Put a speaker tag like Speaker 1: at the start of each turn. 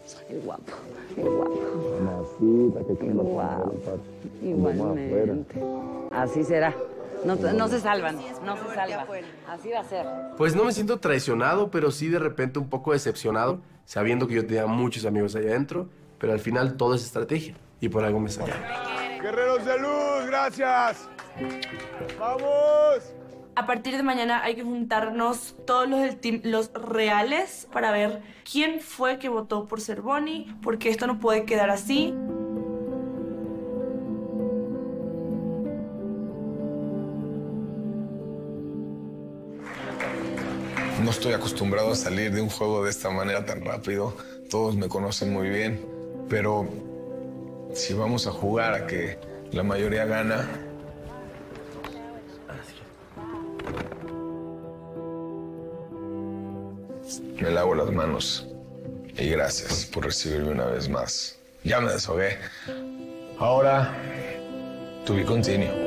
Speaker 1: Qué guapo, qué guapo.
Speaker 2: Mamacita, qué
Speaker 1: Qué guapo. Igualmente. Así será. No se salvan, no se salvan. Así va a ser.
Speaker 3: Pues no me siento traicionado, pero sí de repente un poco decepcionado, sabiendo que yo tenía muchos amigos allá adentro, pero al final todo es estrategia y por algo me sacaron.
Speaker 4: Guerreros de luz, gracias. ¡Vamos!
Speaker 5: A partir de mañana hay que juntarnos todos los del team, los reales, para ver quién fue que votó por ser Bonnie, porque esto no puede quedar así.
Speaker 6: No estoy acostumbrado a salir de un juego de esta manera tan rápido. Todos me conocen muy bien, pero si vamos a jugar a que la mayoría gana, me lavo las manos y gracias por recibirme una vez más. Ya me deshogué. Ahora, to be continued.